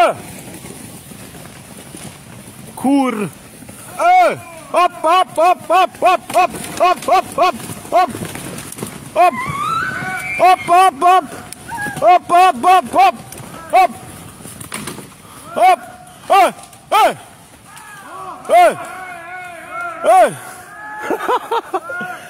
Kur. Hop, hop, hop, hop, hop, hop, hop, hop, hop, hop. Hop. Hop, hop, hop. Hop, hop, hop, hop. Hop. Hop. Hey. Hey. Hey. Hey.